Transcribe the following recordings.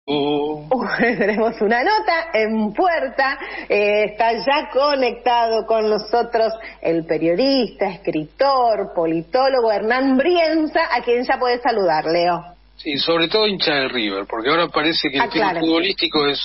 Tenemos una nota en puerta, está ya conectado con nosotros el periodista, escritor, politólogo Hernán Brienza, a quien ya podés saludar, Leo. Sí, sobre todo hincha de River, porque ahora parece que el tema futbolístico es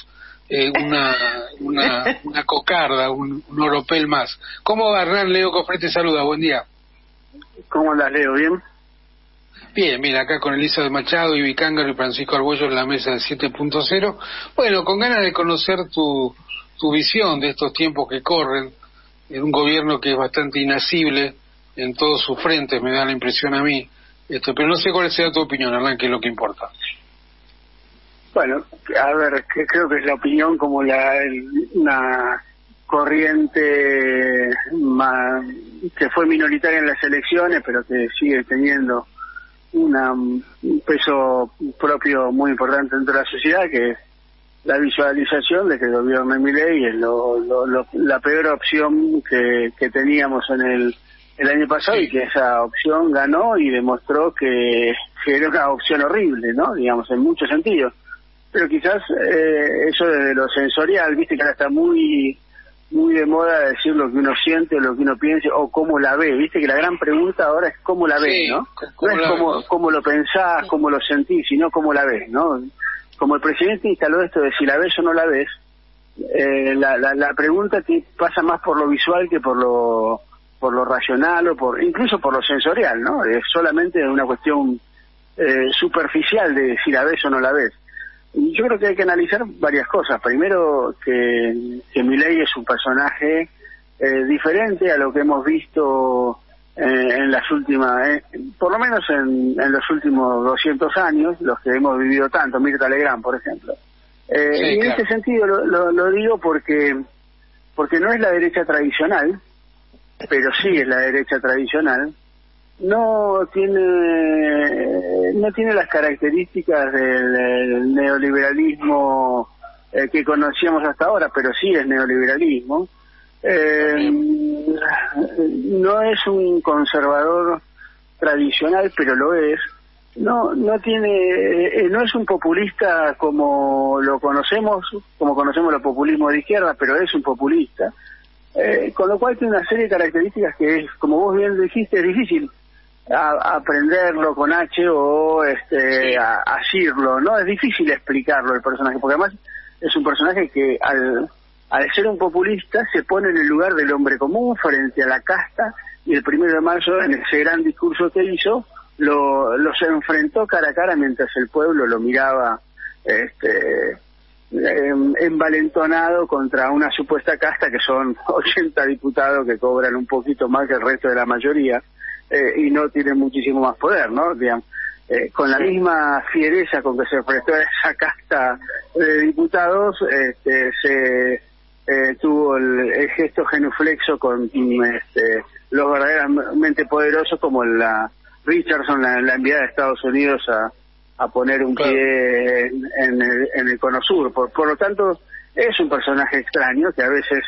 una cocarda, un oropel más. ¿Cómo va, Hernán? Leo Cofré te saluda, buen día. ¿Cómo andas, Leo? ¿Bien? Bien, mira, acá con Elisa de Machado, Ibi Cángaro y Francisco Argüello en la mesa de 7.0. Bueno, con ganas de conocer tu visión de estos tiempos que corren, en un gobierno que es bastante inasible en todos sus frentes, me da la impresión a mí. Pero no sé cuál sea tu opinión, Hernán, que es lo que importa. Bueno, a ver, creo que es la opinión como una corriente que fue minoritaria en las elecciones, pero que sigue teniendo un peso propio muy importante dentro de la sociedad, que es la visualización de que el gobierno de Milei es la peor opción que teníamos en el año pasado, y que esa opción ganó y demostró que era una opción horrible, ¿no? Digamos, en muchos sentidos. Pero quizás eso desde lo sensorial, viste que ahora está muy de moda decir lo que uno siente, o lo que uno piensa, o cómo la ve. Viste que la gran pregunta ahora es cómo la ves, ¿no? No es cómo lo pensás, cómo lo sentís, sino cómo la ves, ¿no? Como el presidente instaló esto de si la ves o no la ves, la pregunta que pasa más por lo visual que por lo racional, o incluso por lo sensorial, ¿no? Es solamente una cuestión superficial de si la ves o no la ves. Y yo creo que hay que analizar varias cosas. Primero, que Milei es un personaje diferente a lo que hemos visto en las últimas, por lo menos en los últimos 200 años, los que hemos vivido tanto, Mirta Legrand, por ejemplo. Sí, y en claro. este sentido lo digo porque no es la derecha tradicional, pero sí es la derecha tradicional. No tiene las características del neoliberalismo que conocíamos hasta ahora, pero sí es neoliberalismo. No es un conservador tradicional, pero lo es. No es un populista como conocemos los populismos de izquierda, pero es un populista. Con lo cual tiene una serie de características que es, como vos bien dijiste, es difícil aprenderlo con H o asirlo, ¿no? Es difícil explicarlo el personaje, porque además es un personaje que al ser un populista se pone en el lugar del hombre común frente a la casta, y el 1 de mayo, en ese gran discurso que hizo, los enfrentó cara a cara mientras el pueblo lo miraba envalentonado contra una supuesta casta que son 80 diputados que cobran un poquito más que el resto de la mayoría, y no tienen muchísimo más poder, ¿no? Digamos, con la misma fiereza con que se enfrentó a esa casta de diputados, tuvo el gesto genuflexo con los verdaderamente poderosos, como la Richardson, la enviada de Estados Unidos a poner un pie en el Cono Sur. Por lo tanto, es un personaje extraño que a veces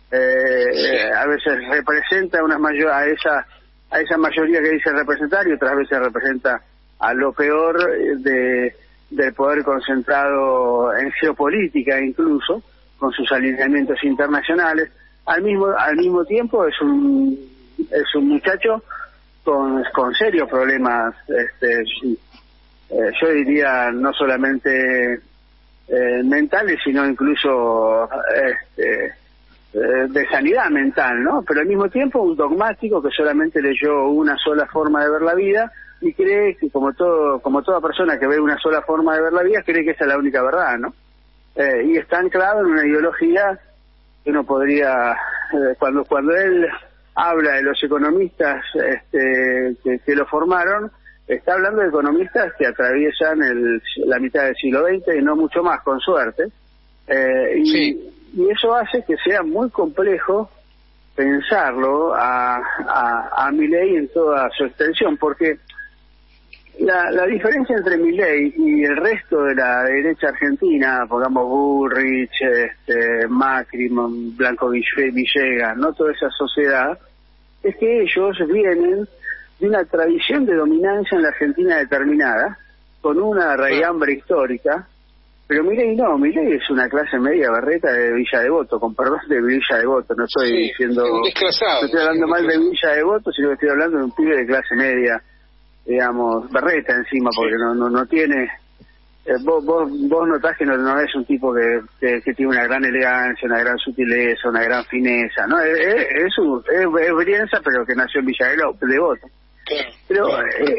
representa a esa mayoría que dice representar, y otras veces representa a lo peor del poder concentrado en geopolítica, incluso con sus alineamientos internacionales. Al mismo tiempo es un muchacho con serios problemas, yo diría no solamente mentales, sino incluso de sanidad mental, ¿no? Pero al mismo tiempo un dogmático que solamente leyó una sola forma de ver la vida, y cree que como toda persona que ve una sola forma de ver la vida, cree que esa es la única verdad, ¿no? Y está anclado en una ideología que uno podría, cuando él habla de los economistas que lo formaron, está hablando de economistas que atraviesan la mitad del siglo XX y no mucho más, con suerte. Sí. Y eso hace que sea muy complejo pensarlo a Milei en toda su extensión, porque la diferencia entre Milei y el resto de la derecha argentina, pongamos Bullrich, Macri, Blanco Villegas, ¿no? Toda esa sociedad, es que ellos vienen de una tradición de dominancia en la Argentina determinada, con una raigambre histórica, Pero Milei es una clase media berreta de Villa Devoto, con perdón de Villa Devoto, no estoy diciendo, no estoy hablando mal de Villa Devoto, sino que estoy hablando de un pibe de clase media, digamos, berreta encima, porque no tiene, vos notás que no es un tipo que tiene una gran elegancia, una gran sutileza, una gran fineza, ¿no? Es Brienza, pero que nació en Villa Devoto. Pero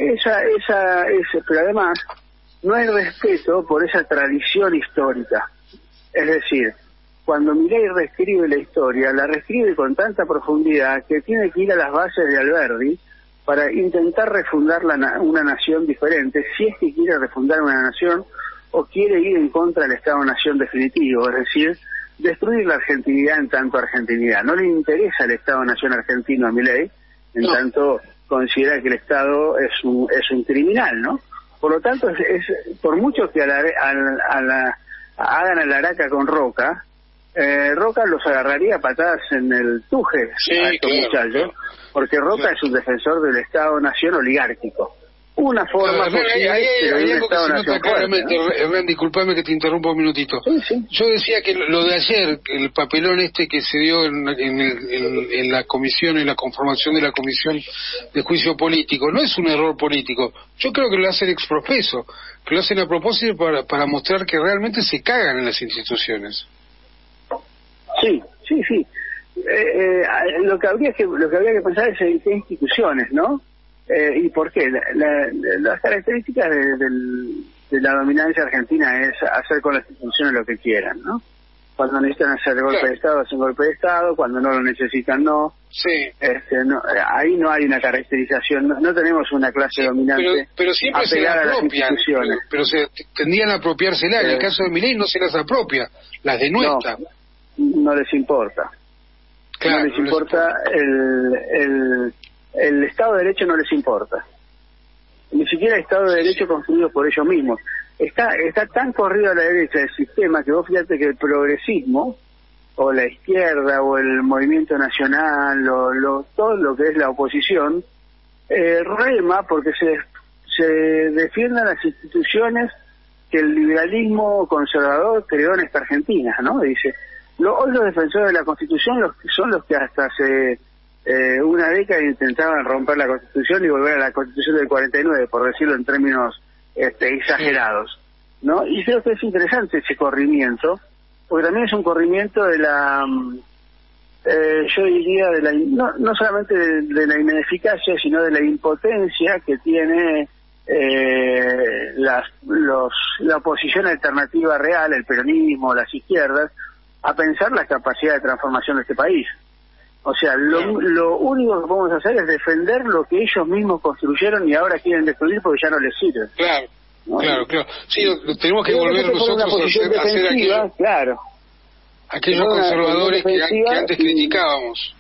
pero además no hay respeto por esa tradición histórica. Es decir, cuando Milei reescribe la historia, la reescribe con tanta profundidad que tiene que ir a las bases de Alberdi para intentar refundar una nación diferente, si es que quiere refundar una nación o quiere ir en contra del Estado-Nación definitivo, es decir, destruir la argentinidad en tanto argentinidad. No le interesa el Estado-Nación argentino a Milei, en tanto considera que el Estado es un criminal, ¿no? Por lo tanto, por mucho que hagan a la araca con Roca, Roca los agarraría a patadas en el tuje a estos muchachos, porque Roca es un defensor del Estado-Nación oligárquico. Una forma posible, pero de un Estado-Nación fuerte, ¿no? Hernán, disculpame que te interrumpa un minutito. Sí. Yo decía que lo de ayer, el papelón que se dio en la comisión, en la conformación de la comisión de juicio político, no es un error político. Yo creo que lo hacen ex profeso, que lo hacen a propósito para mostrar que realmente se cagan en las instituciones. Sí. Lo que habría que pensar es en qué instituciones, ¿no? ¿Y por qué? Las características de la dominancia argentina es hacer con las instituciones lo que quieran, ¿no? Cuando necesitan hacer golpe de Estado, hacen golpe de Estado, cuando no lo necesitan, no. Sí. Ahí no hay una caracterización, no tenemos una clase dominante pero siempre se las apropian, pero se tendrían a apropiársela. En el caso de Milei no se las apropia, las denuestra. No les importa. Claro, no les importa. El Estado de Derecho no les importa. Ni siquiera el Estado de Derecho construido por ellos mismos. Está tan corrido a la derecha del sistema que vos fíjate que el progresismo, o la izquierda, o el movimiento nacional, todo lo que es la oposición, rema porque se defiendan las instituciones que el liberalismo conservador creó en esta Argentina, ¿no? Dice, hoy los defensores de la Constitución son los que hasta hace una década intentaban romper la Constitución y volver a la Constitución del 49, por decirlo en términos exagerados, ¿no? Y creo que es interesante ese corrimiento, porque también es un corrimiento de la, yo diría, no solamente de la ineficacia, sino de la impotencia que tiene la oposición alternativa real, el peronismo, las izquierdas, a pensar la capacidad de transformación de este país. O sea, lo único que podemos hacer es defender lo que ellos mismos construyeron y ahora quieren destruir porque ya no les sirve. Claro, ¿no? Claro. Sí, tenemos que volver nosotros a hacer aquellos conservadores que antes criticábamos.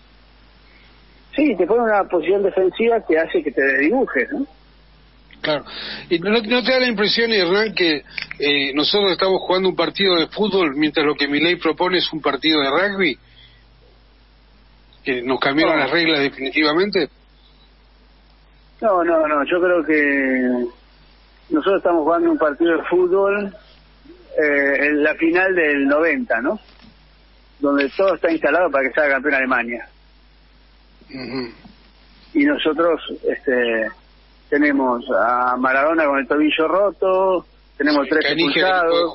Sí, te pone una posición defensiva que hace que te desdibujes, ¿no? Claro. ¿Y no te da la impresión, Hernán, que nosotros estamos jugando un partido de fútbol mientras lo que Milei propone es un partido de rugby? ¿Que nos cambiaron las reglas definitivamente? No, yo creo que nosotros estamos jugando un partido de fútbol en la final del 90, ¿no? Donde todo está instalado para que salga campeón Alemania. Uh-huh. Y nosotros tenemos a Maradona con el tobillo roto, tenemos 3 expulsados,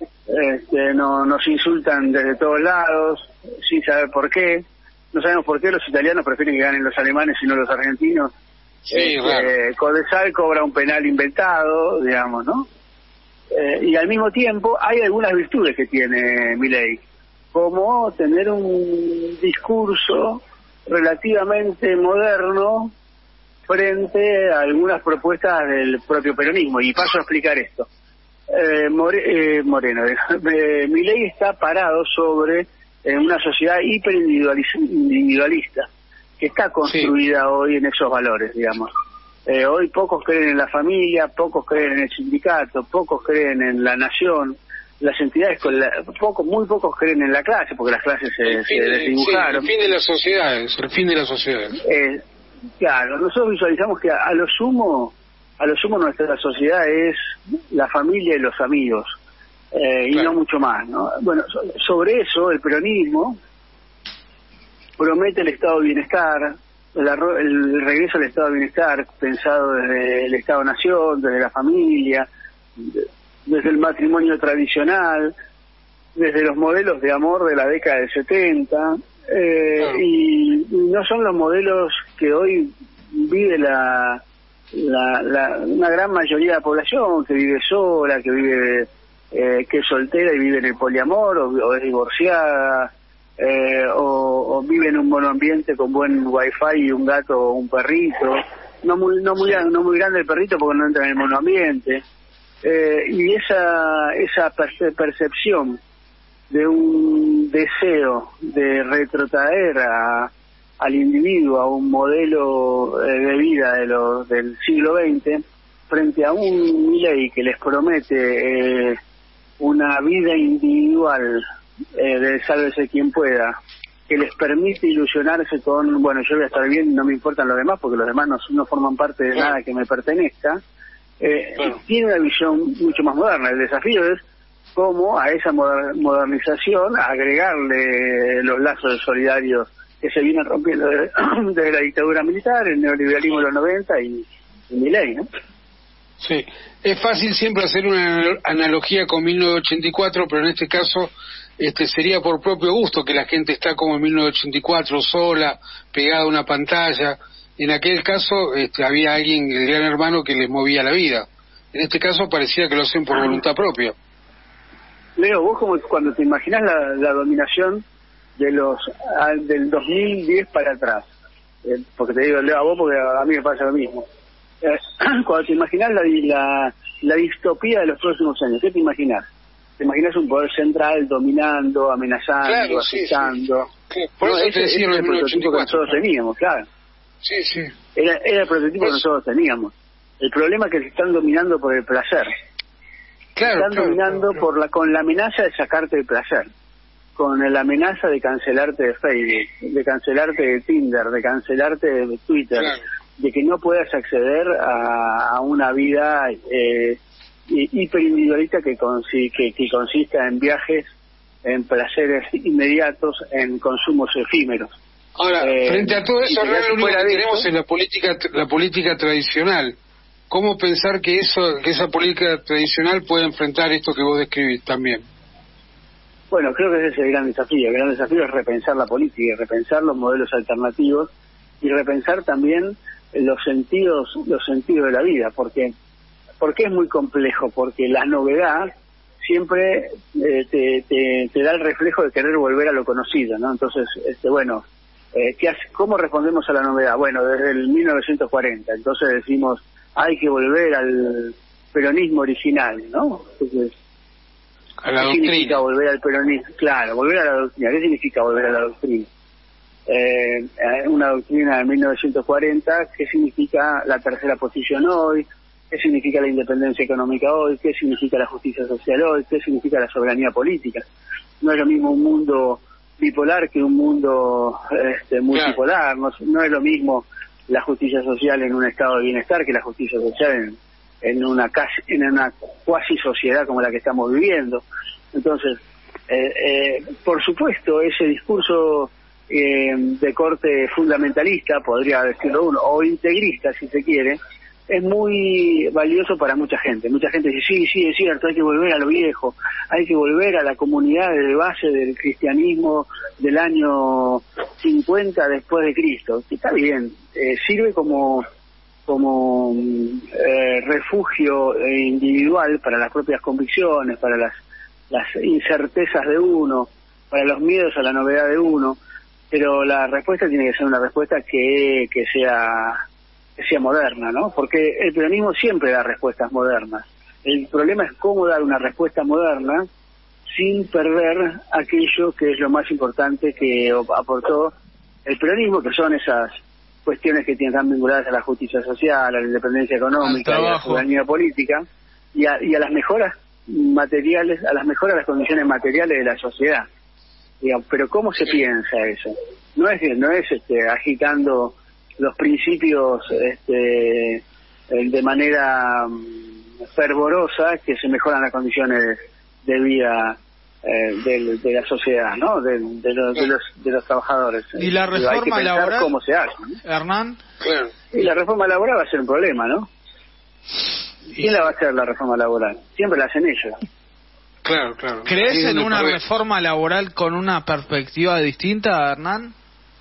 nos insultan desde todos lados, sin saber por qué. No sabemos por qué los italianos prefieren que ganen los alemanes y no los argentinos. Sí, Codesal cobra un penal inventado, digamos, ¿no? Y al mismo tiempo hay algunas virtudes que tiene Milei, como tener un discurso relativamente moderno frente a algunas propuestas del propio peronismo. Y paso a explicar esto. Milei está parado sobre una sociedad hiperindividualista que está construida hoy en esos valores, digamos. Hoy pocos creen en la familia, pocos creen en el sindicato, pocos creen en la nación, las entidades muy pocos creen en la clase, porque las clases se desdibujaron. El fin de las sociedades. Claro, nosotros visualizamos que a lo sumo nuestra sociedad es la familia y los amigos. y no mucho más, ¿no? Bueno, sobre eso el peronismo promete el estado de bienestar, el regreso al estado de bienestar pensado desde el Estado-Nación, desde la familia, desde el matrimonio tradicional, desde los modelos de amor de la década del 70, y no son los modelos que hoy vive una gran mayoría de la población, que vive sola, que vive que es soltera y vive en el poliamor, o es divorciada, o vive en un monoambiente con buen wifi y un gato o un perrito, no muy grande el perrito porque no entra en el monoambiente, y esa percepción de un deseo de retrotraer al individuo a un modelo de vida del siglo XX, frente a un Milei que les promete una vida individual de sálvese quien pueda, que les permite ilusionarse con, bueno, yo voy a estar bien, no me importan los demás, porque los demás no forman parte de nada que me pertenezca, tiene una visión mucho más moderna. El desafío es cómo a esa modernización agregarle los lazos solidarios que se vienen rompiendo desde la dictadura militar, el neoliberalismo de los 90 y Milei, ¿no? Sí, es fácil siempre hacer una analogía con 1984, pero en este caso sería por propio gusto que la gente está como en 1984, sola, pegada a una pantalla. En aquel caso había alguien, el gran hermano, que les movía la vida. En este caso parecía que lo hacen por voluntad propia. Leo, vos como cuando te imaginás la dominación del 2010 para atrás, porque te digo Leo a vos porque a mí me pasa lo mismo, cuando te imaginás la distopía de los próximos años, ¿qué te imaginás? ¿Te imaginas un poder central dominando, amenazando, asustando? Sí. Por eso te decía el prototipo que nosotros teníamos, claro. Sí. Era el prototipo que nosotros teníamos. El problema es que se están dominando por el placer. Están dominando con la amenaza de sacarte el placer, con la amenaza de cancelarte de Facebook, de cancelarte de Tinder, de cancelarte de Twitter, de que no puedas acceder a una vida hiperindividualista que consista en viajes, en placeres inmediatos, en consumos efímeros. Ahora, frente a todo eso, lo único que tenemos es la política tradicional. ¿Cómo pensar que esa política tradicional puede enfrentar esto que vos describís también? Bueno, creo que ese es el gran desafío. El gran desafío es repensar la política y repensar los modelos alternativos y repensar también los sentidos de la vida. Porque es muy complejo, porque la novedad siempre te da el reflejo de querer volver a lo conocido, ¿no? Entonces, ¿cómo respondemos a la novedad? Bueno, desde el 1940, entonces decimos, hay que volver al peronismo original, ¿no? Entonces, a la ¿qué doctrina. significa volver al peronismo? Claro, volver a la doctrina. ¿Qué significa volver a la doctrina? Una doctrina de 1940, ¿qué significa la tercera posición hoy? ¿Qué significa la independencia económica hoy? ¿Qué significa la justicia social hoy? ¿Qué significa la soberanía política? No es lo mismo un mundo bipolar que un mundo multipolar. No es lo mismo la justicia social en un estado de bienestar que la justicia social en una cuasi sociedad como la que estamos viviendo. Entonces, por supuesto, ese discurso de corte fundamentalista, podría decirlo uno, o integrista, si se quiere, es muy valioso para mucha gente. Mucha gente dice, sí, es cierto, hay que volver a lo viejo, hay que volver a la comunidad de base del cristianismo del año 50 después de Cristo. Está bien, sirve como refugio individual para las propias convicciones, para las incertezas de uno, para los miedos a la novedad de uno, pero la respuesta tiene que ser una respuesta que sea moderna, ¿no? Porque el peronismo siempre da respuestas modernas. El problema es cómo dar una respuesta moderna sin perder aquello que es lo más importante que aportó el peronismo, que son esas cuestiones que están vinculadas a la justicia social, a la independencia económica, a la soberanía política y a las mejoras materiales, a las mejoras de las condiciones materiales de la sociedad. Pero ¿cómo se piensa eso? No es agitando los principios de manera fervorosa que se mejoran las condiciones de vida de la sociedad, ¿no? De los trabajadores. ¿Y la reforma hay que pensar laboral, cómo se hace, ¿no? Hernán? Claro. Y la reforma laboral va a ser un problema, ¿no? ¿Quién la va a hacer la reforma laboral? Siempre la hacen ellos. Claro, claro. ¿Crees en una reforma laboral con una perspectiva distinta, Hernán?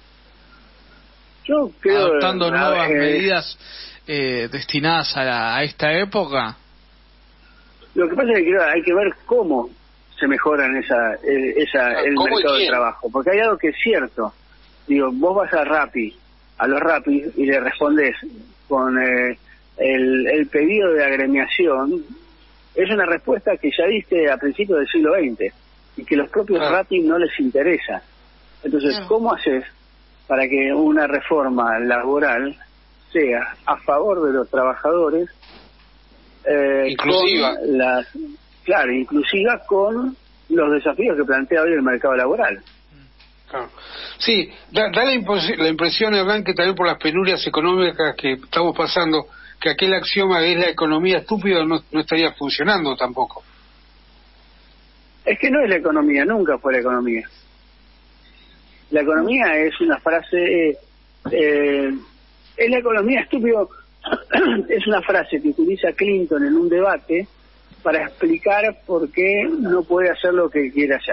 Yo creo... Adoptando nuevas medidas destinadas a esta época. Lo que pasa es que hay que ver cómo se mejoran el mercado de trabajo. Porque hay algo que es cierto. Digo, vos vas a los Rappi, y le respondés con el pedido de agremiación. Es una respuesta que ya diste a principios del siglo XX y que los propios Rappi no les interesa. Entonces, ¿cómo haces para que una reforma laboral sea a favor de los trabajadores? Inclusiva. Inclusiva con los desafíos que plantea hoy el mercado laboral. Claro. Sí, da la impresión, Hernán, que también por las penurias económicas que estamos pasando, que aquel axioma de es la economía estúpida no estaría funcionando tampoco. Es que no es la economía, nunca fue la economía. La economía es una frase, es la economía estúpido, es una frase que utiliza Clinton en un debate para explicar por qué no puede hacer lo que quiere hacer.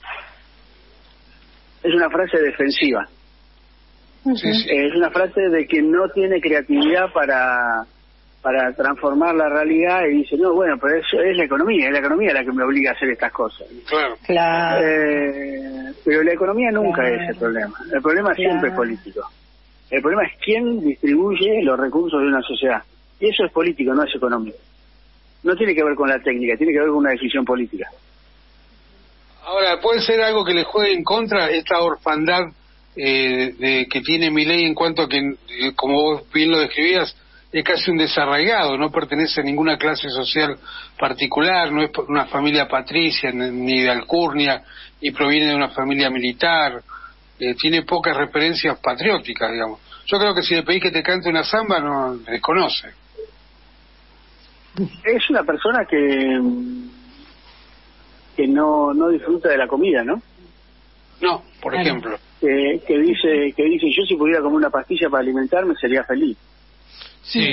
Es una frase defensiva. Sí. Es una frase de que no tiene creatividad para transformar la realidad y dice, no, bueno, pero eso es la economía la que me obliga a hacer estas cosas. Claro. Pero la economía nunca es el problema. El problema siempre es político. El problema es quién distribuye los recursos de una sociedad. Y eso es político, no es económico. No tiene que ver con la técnica, tiene que ver con una decisión política. Ahora, ¿puede ser algo que le juegue en contra esta orfandad que tiene Milei en cuanto a que, como vos bien lo describías, es casi un desarraigado, no pertenece a ninguna clase social particular, no es una familia patricia ni de alcurnia, ni proviene de una familia militar, tiene pocas referencias patrióticas, digamos. Yo creo que si le pedís que te cante una samba, no desconoce. Es una persona que no disfruta de la comida, ¿no? No, por ejemplo. Que dice, yo si pudiera comer una pastilla para alimentarme sería feliz. Sí,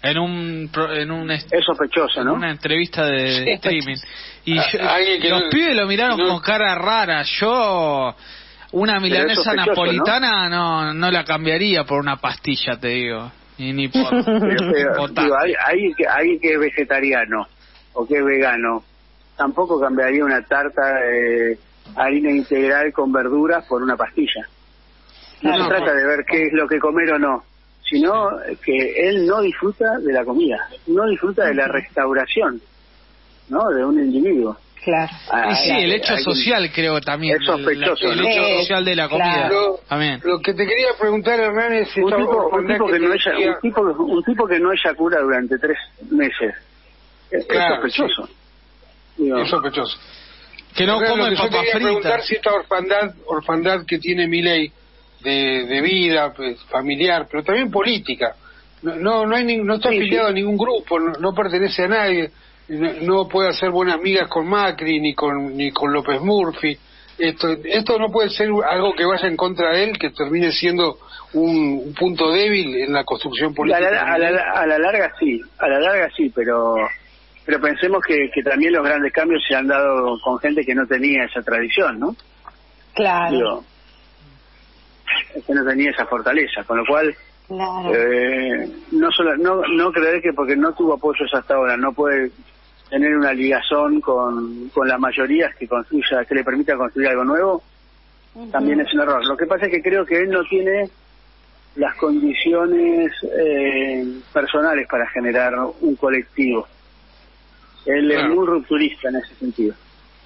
es sospechoso, ¿no? En una entrevista de streaming. Y los pibes lo miraron con cara rara. Yo una milanesa napolitana no la cambiaría por una pastilla, te digo. Ni por digo, alguien que es vegetariano o que es vegano tampoco cambiaría una tarta de harina integral con verduras por una pastilla. No se trata de ver qué es lo que comer o no, sino que él no disfruta de la comida, no disfruta de la restauración, ¿no? De un individuo. Claro. Y sí, el hecho social creo también. Es sospechoso, el hecho social de la comida. También. Lo que te quería preguntar, Hernán, es un tipo que no eyacula durante 3 meses. Es sospechoso. Sí. Es sospechoso. Que no come papas fritas. Yo quería preguntar si esta orfandad que tiene Milei de vida familiar, pero también política, no está afiliado a ningún grupo, no pertenece a nadie, no puede hacer buenas migas con Macri ni con López Murphy. Esto no puede ser algo que vaya en contra de él, que termine siendo un punto débil en la construcción política. A la larga sí, pero pensemos que también los grandes cambios se han dado con gente que no tenía esa tradición, ¿no? Claro. Que no tenía esa fortaleza, con lo cual no creer que porque no tuvo apoyos hasta ahora no puede tener una ligazón con las mayorías que le permita construir algo nuevo, también es un error. Lo que pasa es que creo que él no tiene las condiciones personales para generar un colectivo. Él es muy rupturista en ese sentido.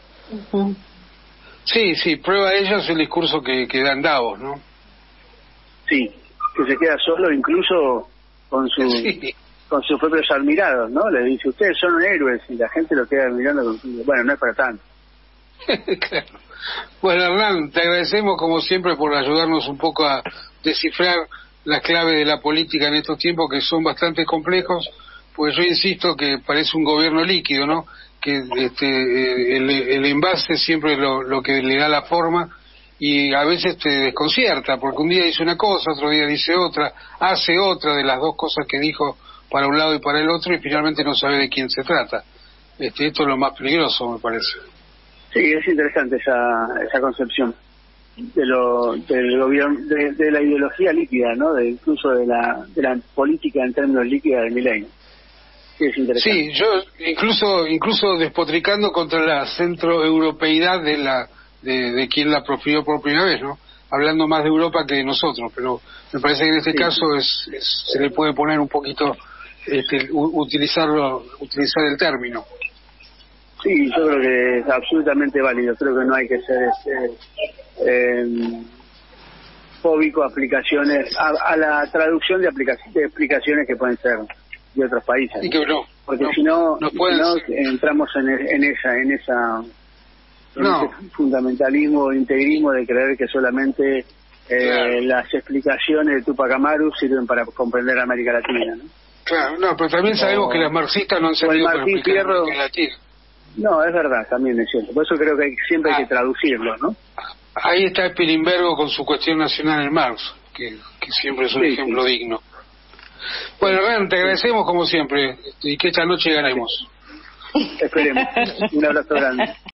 Sí, prueba de ello es el discurso que da en Davos, ¿no? Sí, que se queda solo incluso con sus propios admirados, ¿no? Le dice, ustedes son héroes, y la gente lo queda mirando bueno, no es para tanto. Claro. Bueno, Hernán, te agradecemos como siempre por ayudarnos un poco a descifrar las claves de la política en estos tiempos que son bastante complejos, pues yo insisto que parece un gobierno líquido, ¿no? que el envase siempre lo que le da la forma, y a veces te desconcierta, porque un día dice una cosa, otro día dice otra, hace otra de las dos cosas que dijo para un lado y para el otro, y finalmente no sabe de quién se trata. Esto es lo más peligroso, me parece. Sí, es interesante esa concepción del gobierno, de la ideología líquida, ¿no? Incluso de la política en términos líquidos del milenio. Sí, es interesante. Sí, yo incluso despotricando contra la centroeuropeidad de quien la profirió por primera vez, ¿no? Hablando más de Europa que de nosotros, pero me parece que en este caso se le puede poner un poquito utilizar el término. Sí, yo creo que es absolutamente válido. Creo que no hay que ser fóbico a aplicaciones, a la traducción de explicaciones que pueden ser de otros países. Y que no, porque si no entramos en ese fundamentalismo o integrismo de creer que solamente las explicaciones de Tupac Amaru sirven para comprender América Latina, ¿no? Claro, no, pero también sabemos que las marxistas no han servido para explicar América Latina. No, es verdad, también es cierto. Por eso creo que siempre hay que traducirlo, ¿no? Ahí está Pilimbergo con su cuestión nacional en Marx, que siempre es un ejemplo digno. Bueno, Hernán, te agradecemos como siempre, y que esta noche ganemos. Esperemos. Un abrazo grande.